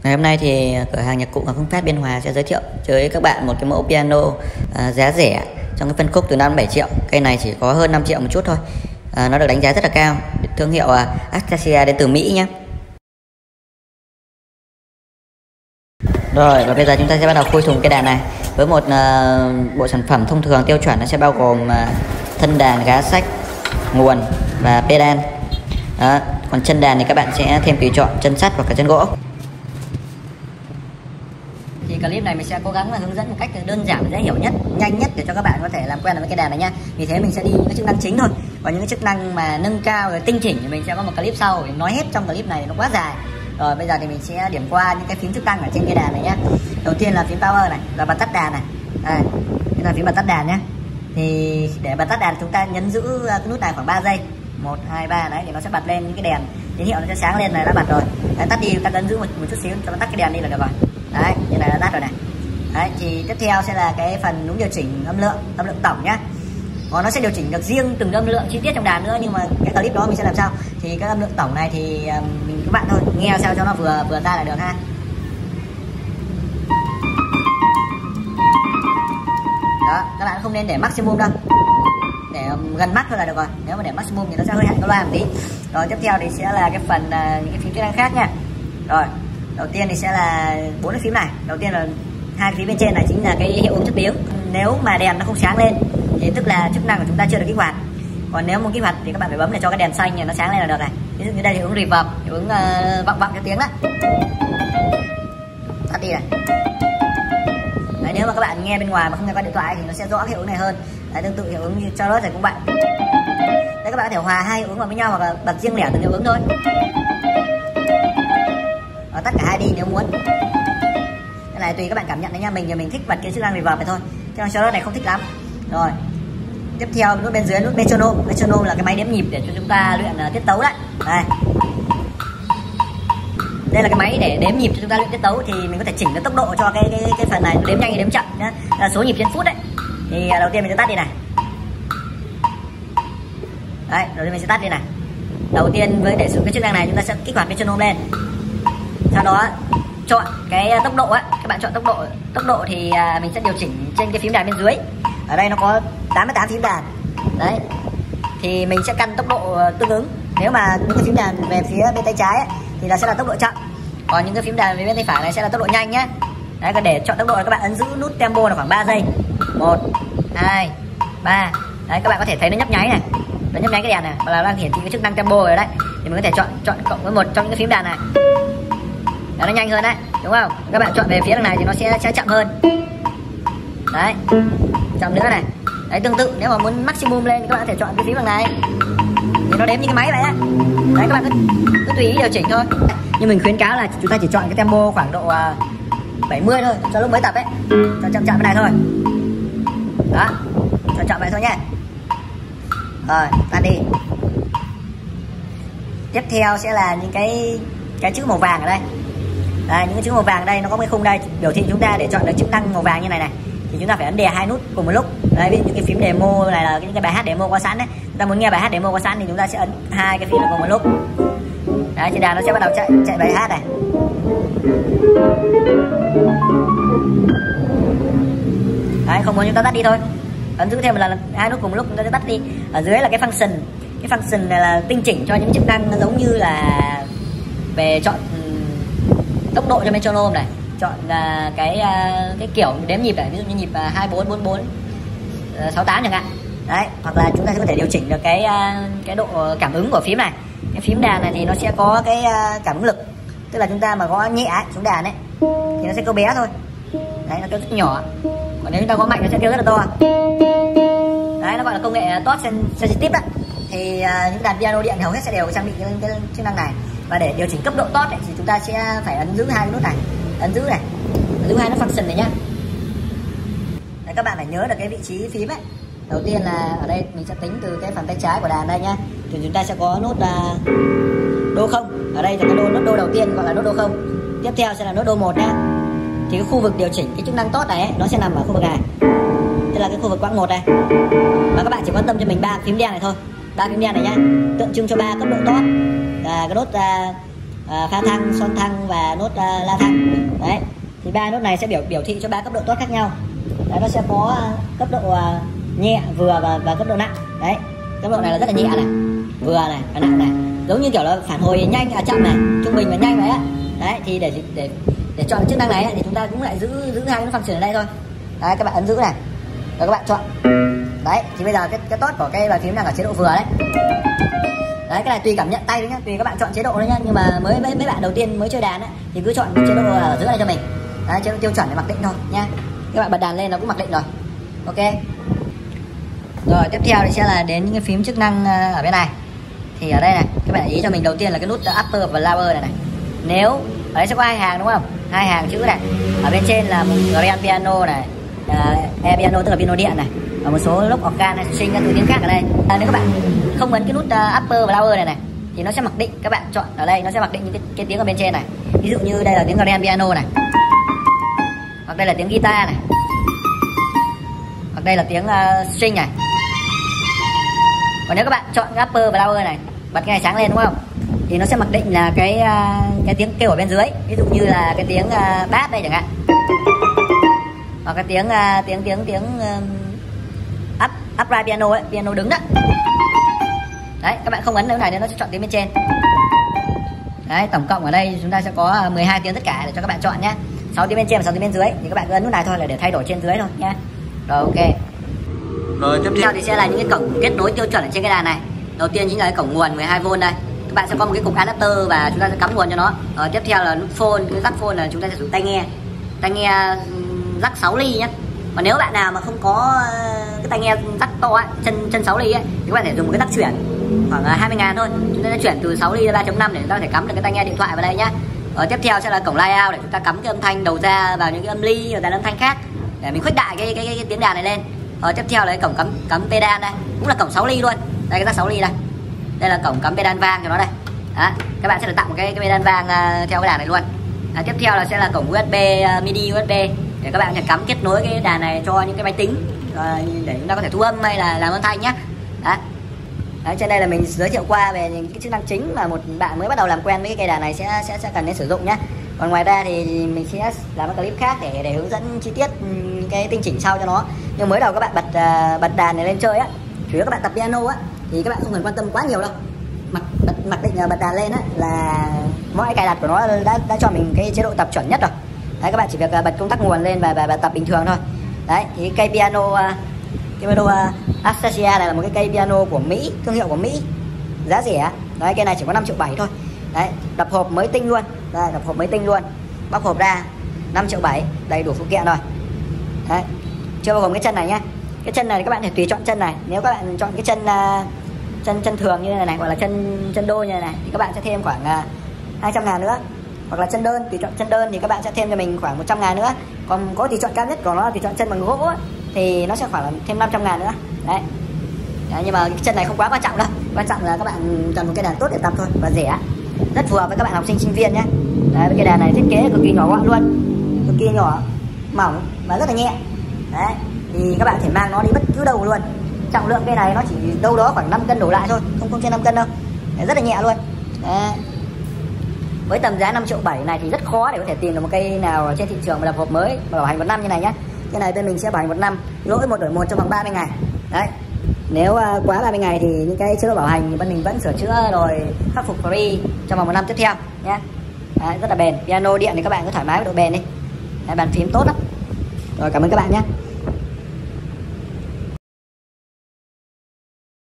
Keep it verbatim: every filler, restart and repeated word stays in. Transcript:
Ngày hôm nay thì cửa hàng nhạc cụ Hoàng Phương Phát Biên Hòa sẽ giới thiệu với các bạn một cái mẫu piano à, giá rẻ trong cái phân khúc từ năm đến bảy triệu. Cây này chỉ có hơn năm triệu một chút thôi. À, nó được đánh giá rất là cao. Thương hiệu à, Acacia đến từ Mỹ nhé. Rồi và bây giờ chúng ta sẽ bắt đầu khui thùng cây đàn này với một uh, bộ sản phẩm thông thường tiêu chuẩn. Nó sẽ bao gồm uh, thân đàn, gá sách, nguồn và pedal. Đó. Còn chân đàn thì các bạn sẽ thêm tùy chọn chân sắt hoặc là chân gỗ. Thì clip này mình sẽ cố gắng là hướng dẫn một cách đơn giản, dễ hiểu nhất, nhanh nhất để cho các bạn có thể làm quen với cái đàn này nha. Vì thế mình sẽ đi những cái chức năng chính thôi. Còn những cái chức năng mà nâng cao rồi tinh chỉnh thì mình sẽ có một clip sau. Mình nói hết trong clip này nó quá dài. Rồi bây giờ thì mình sẽ điểm qua những cái phím chức năng ở trên cây đàn này nhé. Đầu tiên là phím power này, là bật tắt đàn này. Đây, đây là phím bật tắt đàn nhé. Thì để bật tắt đàn chúng ta nhấn giữ cái nút này khoảng ba giây. một, hai, ba đấy thì nó sẽ bật lên những cái đèn tín hiệu, nó sẽ sáng lên này, đã bật rồi. Đấy, tắt đi, ta ấn giữ một, một chút xíu cho nó tắt cái đèn đi là được rồi. Đấy, như này là tắt rồi này. Đấy, thì tiếp theo sẽ là cái phần núm điều chỉnh âm lượng, âm lượng tổng nhá. Còn nó sẽ điều chỉnh được riêng từng âm lượng chi tiết trong đàn nữa, nhưng mà cái clip đó mình sẽ làm sao? Thì cái âm lượng tổng này thì mình các bạn thôi, nghe sao cho nó vừa vừa tai là được ha. Đó, các bạn không nên để maximum đâu. Để gần mắt thôi là được rồi. Nếu mà để maximum thì nó sẽ hơi hắt cái loa một tí. Rồi tiếp theo thì sẽ là cái phần những cái phím chức năng khác nha. Rồi, đầu tiên thì sẽ là bốn cái phím này. Đầu tiên là hai cái phím bên trên này chính là cái hiệu ứng chất tiếng. Nếu mà đèn nó không sáng lên thì tức là chức năng của chúng ta chưa được kích hoạt. Còn nếu muốn kích hoạt thì các bạn phải bấm để cho cái đèn xanh này nó sáng lên là được này. Ví dụ như đây hiệu ứng reverb, hiệu ứng uh, vọng vọng cái tiếng đó. Tắt đi này. Đấy, nếu mà các bạn nghe bên ngoài mà không nghe qua điện thoại thì nó sẽ rõ hiệu ứng này hơn. Đấy, tương tự hiệu ứng như Charlotte này cũng vậy. Đấy, các bạn có thể hòa hai hiệu ứng vào với nhau hoặc là bật riêng lẻ từng hiệu ứng thôi. Đó, tắt cả hai đi nếu muốn. Cái này tùy các bạn cảm nhận đấy nha. Mình thì mình thích bật cái chức năng reverb này thôi. Chứ Charlotte này không thích lắm. Rồi. Tiếp theo nút bên dưới nút metronome. Metronome là cái máy đếm nhịp để cho chúng ta luyện uh, tiết tấu đấy. Đây. Đây là cái máy để đếm nhịp cho chúng ta luyện tiết tấu, thì mình có thể chỉnh cái tốc độ cho cái cái cái phần này đếm nhanh hay đếm chậm nhá. Là số nhịp trên phút đấy. Thì uh, đầu tiên mình sẽ tắt đi này. Đấy, đầu tiên mình sẽ tắt đi này. Đầu tiên với để sử dụng cái chức năng này chúng ta sẽ kích hoạt metronome lên. Sau đó chọn cái tốc độ á, các bạn chọn tốc độ. Tốc độ thì uh, mình sẽ điều chỉnh trên cái phím đàn bên dưới. Ở đây nó có tám mươi tám phím đàn. Đấy. Thì mình sẽ căn tốc độ tương ứng. Nếu mà những cái phím đàn về phía bên tay trái ấy, thì là sẽ là tốc độ chậm. Còn những cái phím đàn về bên tay phải này sẽ là tốc độ nhanh nhé. Đấy, còn để chọn tốc độ là các bạn ấn giữ nút tempo là khoảng ba giây. một, hai, ba. Đấy, các bạn có thể thấy nó nhấp nháy này. Nó nhấp nháy cái đèn này, và là đang hiển thị cái chức năng tempo rồi đấy. Thì mình có thể chọn chọn cộng với một trong những cái phím đàn này. Đấy, nó nhanh hơn đấy, đúng không? Các bạn chọn về phía đằng này thì nó sẽ sẽ chậm hơn. Đấy. Chậm nữa này. Đấy, tương tự nếu mà muốn maximum lên thì các bạn có thể chọn cái phím đằng này. Thì nó đếm như cái máy vậy á. Đấy, các bạn cứ, cứ tùy ý điều chỉnh thôi. Nhưng mình khuyến cáo là chúng ta chỉ chọn cái tempo khoảng độ uh, bảy mươi thôi cho lúc mới tập ấy. Cho chậm chậm cái này thôi. Đó. Cho chậm vậy thôi nhé. Rồi, tắt đi. Tiếp theo sẽ là những cái cái chữ màu vàng ở đây. Đây, những cái chữ màu vàng đây nó có cái khung đây biểu thị chúng ta để chọn được chức năng màu vàng như này này. Thì chúng ta phải ấn đè hai nút cùng một lúc. Đấy, ví dụ những cái phím demo này là những cái bài hát demo có sẵn đấy. Chúng ta muốn nghe bài hát demo có sẵn thì chúng ta sẽ ấn hai cái phím cùng một lúc. Đấy, trên đàn nó sẽ bắt đầu chạy chạy bài hát này. Đấy, không muốn chúng ta tắt đi thôi. Ấn giữ thêm một lần hai nút cùng một lúc chúng ta sẽ tắt đi. Ở dưới là cái function. Cái function này là tinh chỉnh cho những chức năng nó giống như là về chọn tốc độ cho metronome này, chọn uh, cái uh, cái kiểu đếm nhịp này, ví dụ như nhịp uh, hai bốn bốn bốn uh, sáu tám chẳng hạn. Đấy, hoặc là chúng ta sẽ có thể điều chỉnh được cái uh, cái độ cảm ứng của phím này. Cái phím đàn này thì nó sẽ có cái uh, cảm ứng lực, tức là chúng ta mà gõ nhẹ ấy, xuống đàn ấy thì nó sẽ kêu bé thôi. Đấy, nó kêu rất nhỏ. Còn nếu chúng ta gõ mạnh nó sẽ kêu rất là to. Đấy, nó gọi là công nghệ touch sensitive đấy. Thì uh, những đàn piano điện hầu hết sẽ đều trang bị cái, cái chức năng này. Và để điều chỉnh cấp độ touch ấy, thì chúng ta sẽ phải ấn giữ hai cái nút này, ấn giữ này, ấn giữ hai nút function này nhá. Đấy, các bạn phải nhớ được cái vị trí phím ấy. Đầu tiên là ở đây mình sẽ tính từ cái phần tay trái của đàn đây nhá. Thì chúng ta sẽ có nút uh, đô không. Ở đây là cái đô, nút đô đầu tiên gọi là nút đô không. Tiếp theo sẽ là nút đô một nhá. Thì cái khu vực điều chỉnh cái chức năng touch này ấy, nó sẽ nằm ở khu vực này. Đây là cái khu vực quãng một này. Và các bạn chỉ quan tâm cho mình ba phím đen này thôi. Ba phím đen này nhá, tượng trưng cho ba cấp độ touch. Là cái nút uh, à, pha thăng, son thăng và nốt à, la thăng. Đấy, thì ba nốt này sẽ biểu biểu thị cho ba cấp độ tốt khác nhau. Đấy, nó sẽ có cấp độ à, nhẹ, vừa và, và cấp độ nặng. Đấy, cấp độ này là rất là nhẹ này, vừa này và nặng này, giống như kiểu là phản hồi nhanh, à, chậm này, trung bình và nhanh vậy á. Đấy, thì để để để chọn chức năng này thì chúng ta cũng lại giữ giữ hai cái function ở đây thôi. Đấy, các bạn ấn giữ này, rồi các bạn chọn. Đấy, thì bây giờ cái cái tốt của cái bàn phím đang ở chế độ vừa đấy. Đấy, cái này tùy cảm nhận tay đấy nhá, tùy các bạn chọn chế độ đấy nhá. Nhưng mà mới mấy, mấy bạn đầu tiên mới chơi đàn ấy, thì cứ chọn chế độ ở dưới này cho mình. Đấy, chế độ tiêu chuẩn để mặc định thôi nha. Các bạn bật đàn lên nó cũng mặc định rồi. Ok. Rồi tiếp theo thì sẽ là đến những cái phím chức năng ở bên này. Thì ở đây này, các bạn để ý cho mình đầu tiên là cái nút upper và lower này này. Nếu ở đây sẽ có hai hàng đúng không? Hai hàng chữ này. Ở bên trên là một grand piano này, uh, air piano tức là piano điện này, và một số lúc organ hay string các thứ tiếng khác ở đây. À, nếu các bạn không ấn cái nút uh, upper và lower này này thì nó sẽ mặc định, các bạn chọn ở đây nó sẽ mặc định những cái, cái tiếng ở bên trên này. Ví dụ như đây là tiếng grand piano này, hoặc đây là tiếng guitar này, hoặc đây là tiếng uh, string này. Còn nếu các bạn chọn cái upper và lower này, bật cái này sáng lên đúng không? Thì nó sẽ mặc định là cái uh, cái tiếng kêu ở bên dưới. Ví dụ như là cái tiếng uh, bass đây chẳng hạn, hoặc cái tiếng uh, tiếng tiếng tiếng uh, up upright piano ấy, piano đứng đó. Đấy, các bạn không ấn cái này nên nó sẽ chọn tiếng bên trên. Đấy, tổng cộng ở đây chúng ta sẽ có mười hai tiếng tất cả để cho các bạn chọn nhé. sáu tiếng bên trên và sáu tiếng bên dưới, thì các bạn cứ ấn nút này thôi là để thay đổi trên dưới thôi nhé. Rồi ok. Rồi tiếp theo thì sẽ là những cái cổng kết nối tiêu chuẩn ở trên cái đàn này. Đầu tiên chính là cái cổng nguồn mười hai vôn đây. Các bạn sẽ có một cái cục adapter và chúng ta sẽ cắm nguồn cho nó. Rồi tiếp theo là nút phone, cái jack phone là chúng ta sẽ dùng tai nghe. Tai nghe jack sáu ly nhé. Còn nếu bạn nào mà không có cái tai nghe jack to ấy, chân chân sáu ly ấy, thì các bạn thể dùng một cái jack chuyển khoảng hai mươi ngàn thôi. Chúng ta sẽ chuyển từ sáu ly ra ba chấm năm để chúng ta có thể cắm được cái tai nghe điện thoại vào đây nhá. Rồi tiếp theo sẽ là cổng layout để chúng ta cắm cái âm thanh đầu ra vào những cái âm ly và đàn âm thanh khác để mình khuếch đại cái cái, cái, cái tiếng đàn này lên. Rồi tiếp theo là cái cổng cắm cắm pedal đây, cũng là cổng sáu ly luôn. Đây cái jack sáu ly đây. Đây là cổng cắm pedal vang cho nó đây. Đó, các bạn sẽ được tặng một cái, cái pedal vang uh, theo cái đàn này luôn. À, tiếp theo là sẽ là cổng u ét bê, uh, midi u ét bê để các bạn có thể cắm kết nối cái đàn này cho những cái máy tính uh, để chúng ta có thể thu âm hay là làm âm thanh nhé. Đó. Đấy, trên đây là mình giới thiệu qua về những cái chức năng chính mà một bạn mới bắt đầu làm quen với cái cây đàn này sẽ sẽ sẽ cần đến sử dụng nhé. Còn ngoài ra thì mình sẽ làm một clip khác để để hướng dẫn chi tiết cái tinh chỉnh sau cho nó. Nhưng mới đầu các bạn bật uh, bật đàn này lên chơi á, chủ yếu các bạn tập piano á thì các bạn không cần quan tâm quá nhiều đâu. Mặc bật mặc định bật đàn lên á là mọi cài đặt của nó đã đã cho mình cái chế độ tập chuẩn nhất rồi. Đấy, các bạn chỉ việc uh, bật công tắc nguồn lên và, và, và tập bình thường thôi. Đấy, thì cây piano uh, cái piano uh, Astasia này là một cái cây piano của Mỹ, thương hiệu của Mỹ, giá rẻ. Đấy, cây này chỉ có năm triệu bảy thôi. Đấy, đập hộp mới tinh luôn. Đây, đập hộp mới tinh luôn. Bóc hộp ra năm triệu bảy, đầy đủ phụ kiện rồi. Đấy, chưa bao gồm cái chân này nhá. Cái chân này các bạn thể tùy chọn chân này. Nếu các bạn chọn cái chân uh, chân chân thường như này này, hoặc là chân chân đôi như này này, thì các bạn sẽ thêm khoảng uh, hai trăm ngàn nữa. Hoặc là chân đơn, tùy chọn chân đơn thì các bạn sẽ thêm cho mình khoảng một trăm ngàn nữa. Còn có tùy chọn cao nhất của nó là tùy chọn chân bằng gỗ ấy, thì nó sẽ khoảng là thêm năm trăm ngàn nữa. Đấy. Đấy, nhưng mà cái chân này không quá quan trọng đâu. Quan trọng là các bạn cần một cái đàn tốt để tập thôi và rẻ. Rất phù hợp với các bạn học sinh sinh viên nhé. Đấy, cái đàn này thiết kế cực kỳ nhỏ gọn luôn, cực kỳ nhỏ, mỏng và rất là nhẹ. Đấy, thì các bạn có thể mang nó đi bất cứ đâu luôn. Trọng lượng cây này nó chỉ đâu đó khoảng năm cân đổ lại thôi, không không trên năm cân đâu. Đấy, rất là nhẹ luôn. Đấy. Với tầm giá năm triệu bảy này thì rất khó để có thể tìm được một cây nào trên thị trường mà đập hộp mới mà bảo hành một năm như này nhé. Cái này bên mình sẽ bảo hành một năm, lỗi một đổi một trong vòng ba mươi ngày. Đấy. Nếu uh, quá ba mươi ngày thì những cái chế độ bảo hành thì bên mình vẫn sửa chữa rồi khắc phục free trong vòng một năm tiếp theo nhé. Đấy, rất là bền. Piano điện thì các bạn cứ thoải mái với độ bền đi. Đấy, bàn phím tốt lắm. Rồi cảm ơn các bạn nhé.